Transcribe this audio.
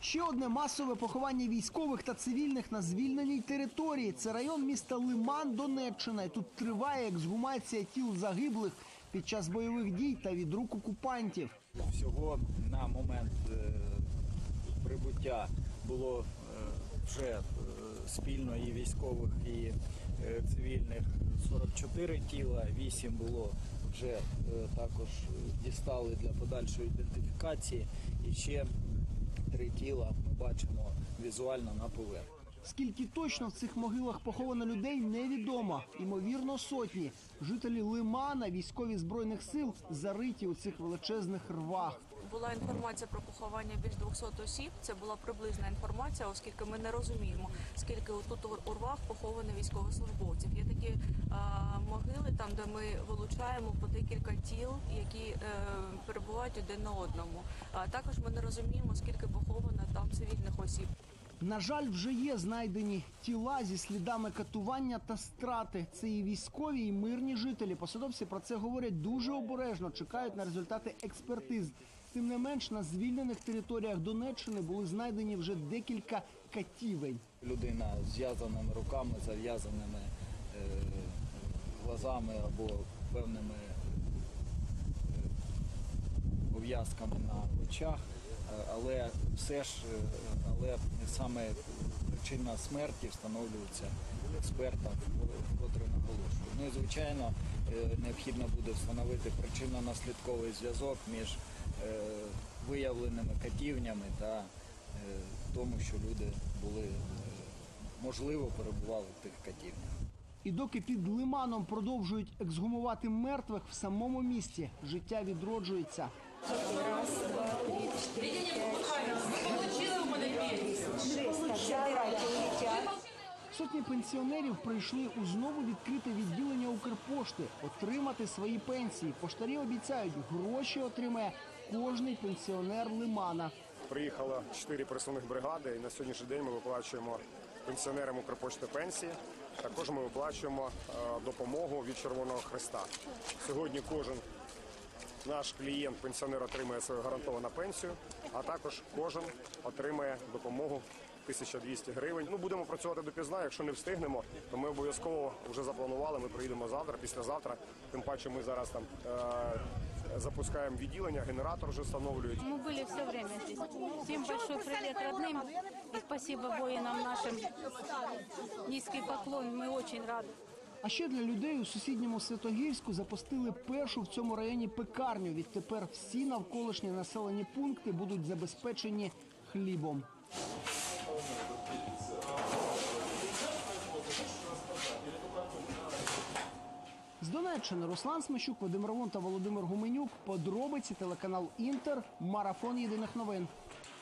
Ще одне масове поховання військових та цивільних на звільненій території. Це район міста Лиман, Донеччина. І тут триває ексгумація тіл загиблих під час бойових дій та від рук окупантів. Всього на момент прибуття було вже спільно і військових, і цивільних 44 тіла, 8 було вже також дістали для подальшої ідентифікації. І ще 3 тіла ми бачимо візуально на поверхні. Скільки точно в цих могилах поховано людей, невідомо. Ймовірно, сотні. Жителі Лимана, військові Збройних сил, зариті у цих величезних рвах. Була інформація про поховання більш 200 осіб. Це була приблизна інформація, оскільки ми не розуміємо, скільки тут у рвах поховано військовослужбовців. Є такі могили, там, де ми вилучаємо по декілька тіл, які перебувають один на одному. Також ми не розуміємо, скільки поховано там цивільних осіб. На жаль, вже є знайдені тіла зі слідами катування та страти. Це і військові, і мирні жителі. Посадовці про це говорять дуже обережно, чекають на результати експертиз. Тим не менш, на звільнених територіях Донеччини були знайдені вже декілька катівень. Людина з зв'язаними руками, зав'язаними глазами або певними пов'язками на очах. Але все ж, саме причина смерті встановлюється експертам, котрий наголошує. Ну і, звичайно, необхідно буде встановити причинно-наслідковий зв'язок між виявленими катівнями та тому, що люди були, можливо, перебували в тих катівнях. І доки під Лиманом продовжують ексгумувати мертвих, в самому місті життя відроджується. Раз, два, три, Сотні пенсіонерів прийшли у знову відкрите відділення Укрпошти отримати свої пенсії. Поштарі обіцяють, гроші отримає кожний пенсіонер Лимана. Приїхало 4 пересувних бригади, і на сьогоднішній день ми виплачуємо пенсіонерам Укрпошти пенсії. Також ми виплачуємо допомогу від Червоного Хреста. Сьогодні кожен наш клієнт-пенсіонер отримає свою гарантовану пенсію, а також кожен отримає допомогу 1200 гривень. Будемо працювати допізна, якщо не встигнемо, то ми обов'язково вже запланували, ми приїдемо завтра, післязавтра. Тим паче ми зараз там запускаємо відділення, генератор вже встановлюють. Мы были все время здесь. Всем большой привет родным и спасибо воинам нашим. Низкий поклон, мы очень рады. А ще для людей у сусідньому Святогірську запустили першу в цьому районі пекарню. Відтепер всі навколишні населені пункти будуть забезпечені хлібом. З Донеччини Руслан Смещук, Вадим Равун та Володимир Гуменюк. Подробиці, телеканал «Інтер», марафон єдиних новин.